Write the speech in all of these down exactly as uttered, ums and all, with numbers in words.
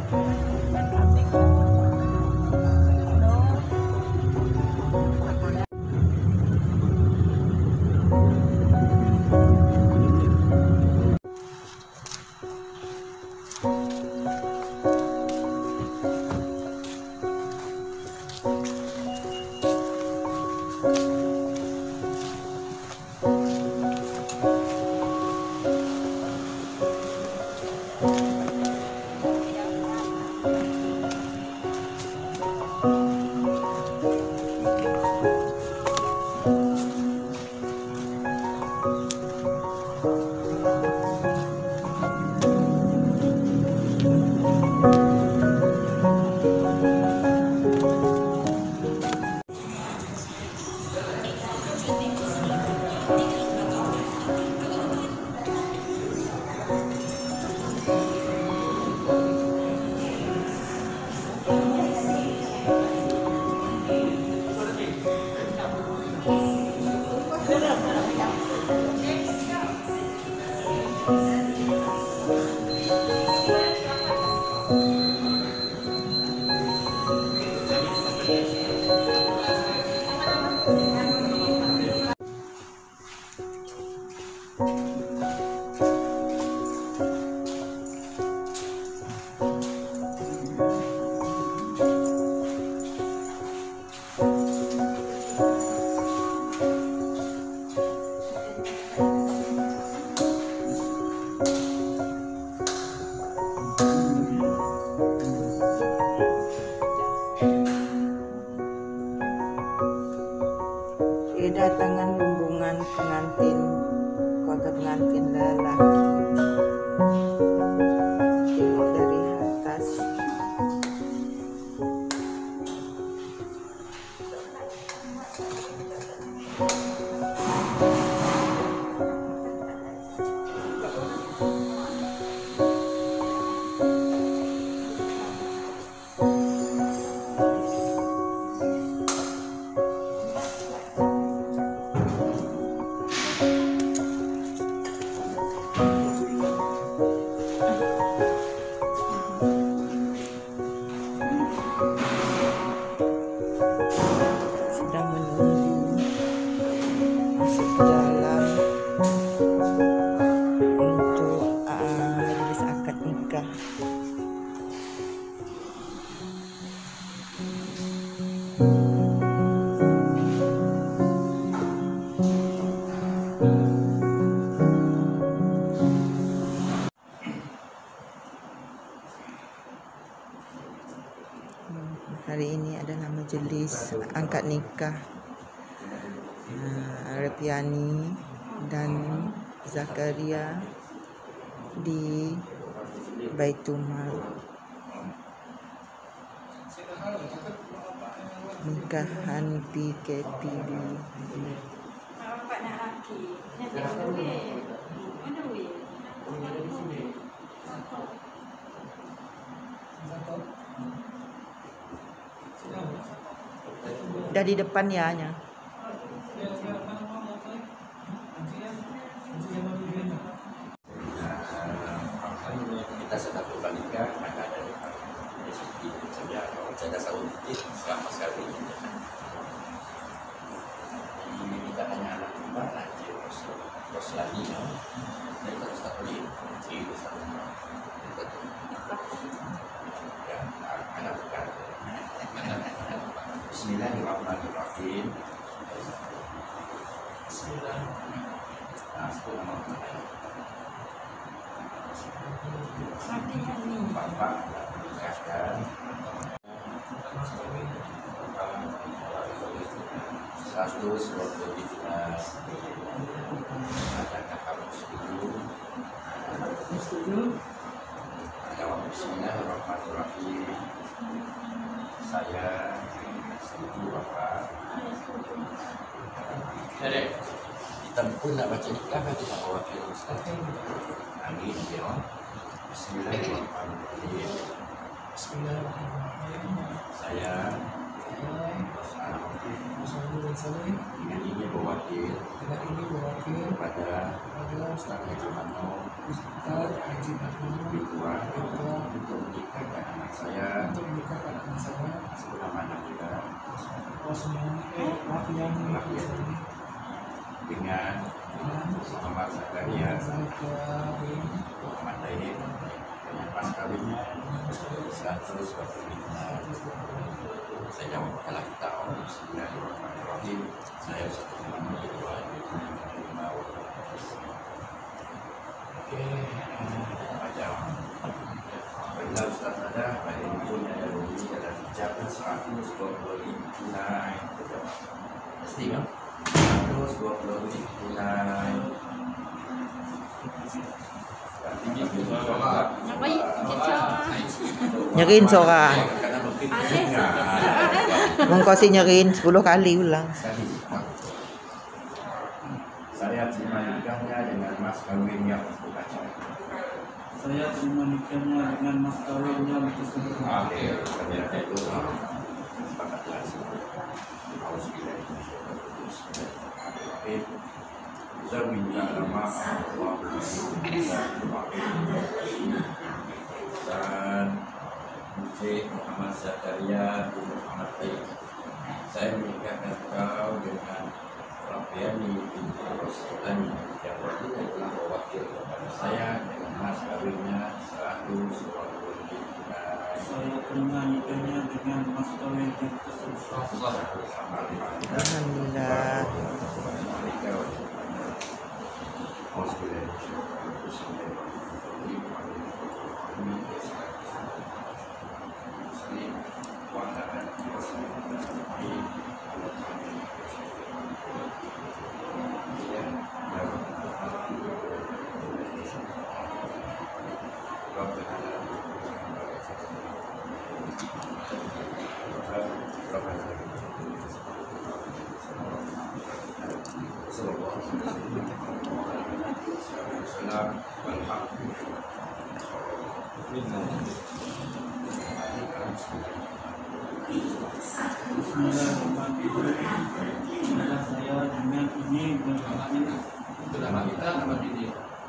Kedatangan rombongan pengantin, keluarga pengantin lelaki. Tengok dari atas. Hari ini adalah majlis angkat nikah uh, Repiani dan Zakaria di Baitul Mal. Nikahan P K P D. Bapak nak laki. Mana weh? Mana weh? Dah di depan ya nya. Kita sedang berbandingkan maka ada dari segi saja kalau saya dasar untuk selama sekali ini kita hanya anak kembar aja terus terus lagi ya dan terus tak boleh jadi terus tak boleh ya anak bukan Bismillahirrahmanirrahim. Bismillahirrahmanirrahim. Bapak menikahkan satu suatu dinas. Adakah kamu setuju? Setuju. Jawab Bismillahirrahmanirrahim. Saya setuju Bapak. Jadi kita pun nak baca nikah kan kita mewakili Ustaz. Amin ya. Bismillahirrahmanirrahim. Bismillahirrahmanirrahim. Saya dengan ini berwakil dengan ini berwakil kepada Ustaz Haji Mano Ustaz Haji Mano Ketua untuk menikahkan anak anak saya untuk menikahkan anak saya sebelum anak kita Rafian dengan Muhammad Zakaria Muhammad Tahir dengan mas kawinnya seratus dua puluh lima. Saya jawab kalau kita orang Bismillahirrahmanirrahim. Saya satu nama kedua lima. Oke, macam bila Ustaz ada pada ibunya ada bunyi ada ucapan seratus dua puluh lima tunai. Mesti kan? Seratus dua puluh lima tunai. Nyerin seorang. Mengkosi nyerin sepuluh kali ulang. Saya terima nikahnya dengan mas kawinnya untuk acara. Saya terima nikahnya dengan mas kawinnya tersebut. Oke, ternyata itu sepakat langsung. Harus kita oke. Saya minta maaf Allah dan Syekh Muhammad Zakaria bin Muhammad Tahir. Saya menikahkan kau dengan Rafiani binti Roslani yang wakilnya telah mewakil kepada saya dengan mas kawinnya seratus dua puluh lima. Saya terima nikahnya dengan mas kawin yang tersebut. Alhamdulillah. Bismillahirrahmanirrahim. Adalah saya dengan ini berhasil. Nama kita, nama diri.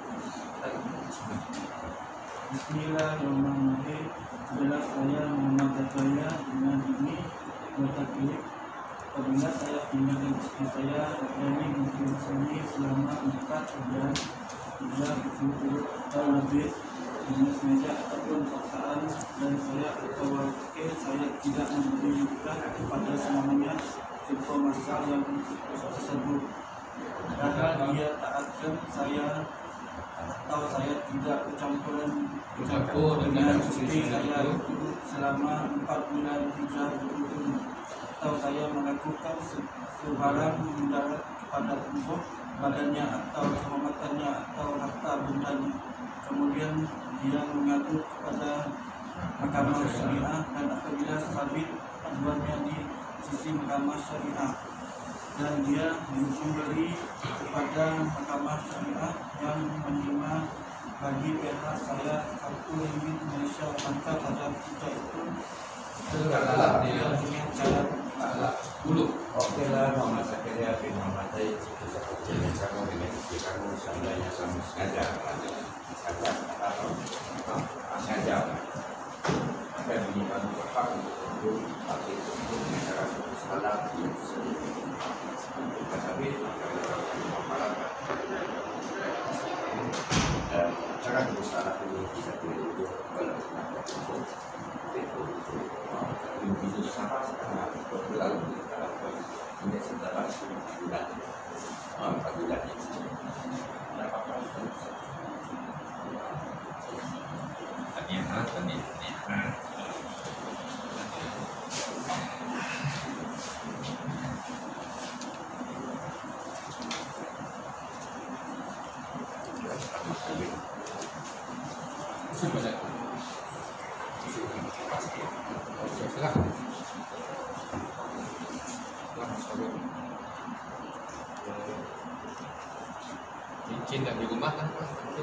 Bismillahirrahmanirrahim. Adalah saya Muhammad Zakaria dengan ini berhasil. Apabila saya tinggalkan istri saya Rafiani binti Roslani selama empat bulan hingga tujuh puluh tahun lebih dengan sengaja ataupun paksaan dan saya atau wakil saya tidak memberi nikah kepada semuanya tempoh masa yang tersebut. Padahal dia taatkan saya atau saya tidak bercampuran bercampur dengan istri saya selama empat bulan hingga berturut-turut, atau saya melakukan sebarang mudarat kepada tubuh badannya atau kehormatannya atau harta bendanya. Kemudian dia mengadu kepada mahkamah syariah dan apabila sabit aduannya di sisi mahkamah syariah dan dia mensumberi kepada mahkamah syariah yang menerima bagi pihak saya satu ringgit Malaysia maka pada ketika itu terdapat dia dengan cara Dulu, oke lah, Muhammad Zakaria bin Muhammad Tahir itu seperti yang kamu dengan istri kamu seandainya sama sengaja, sengaja atau sengaja, maka ini kamu berhak untuk untuk pakai untuk negara salah yang tetapi cara itu salah ini tidak boleh kalau itu sama sekarang berlalu ini setelah bulan empat bulan ini apa ternyata ternyata cincin dan di rumah kan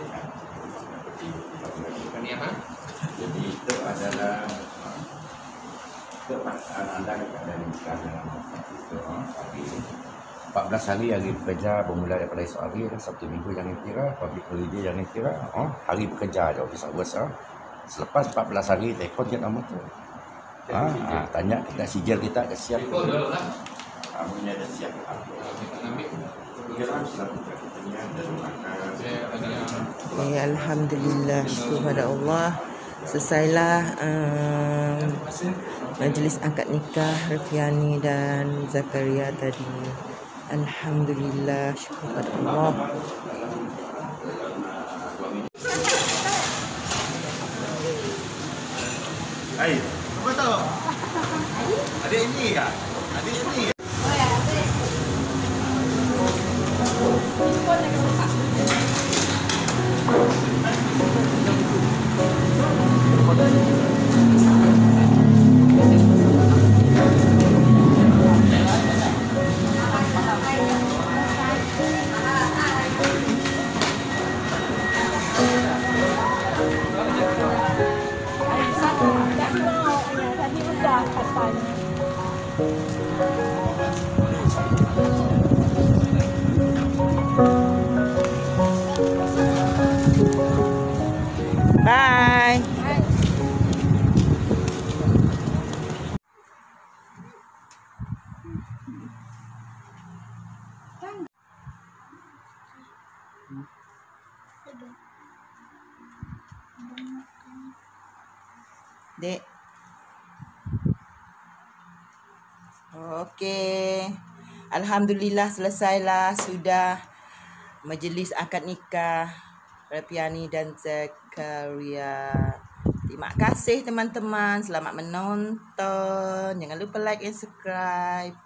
pernyataan. Jadi itu adalah kepaksaan anda kepada nikah dalam itu tapi empat belas hari hari bekerja bermula daripada esok hari Sabtu Minggu jangan kira, public holiday jangan kira, oh, hari bekerja je office hours ah. Selepas empat belas hari telefon ke nombor tu. Ha, ha, tanya kita sijil kita dah siap. Itu adalah lah. Kamu ni ada siap. Kita ambil. Jalan selalu kita ni ada makan. Saya ada yang Okay, Alhamdulillah, syukur pada Allah. Selesailah um, majlis akad nikah Refiani dan Zakaria tadi. Alhamdulillah, syukur pada Allah. Hai, apa tahu? Adik ini kah? Adik ini. Tadi udah katanya. Bye. Dek. Okey. Alhamdulillah selesailah sudah majlis akad nikah Refiani dan Zakaria. Terima kasih teman-teman. Selamat menonton. Jangan lupa like and subscribe.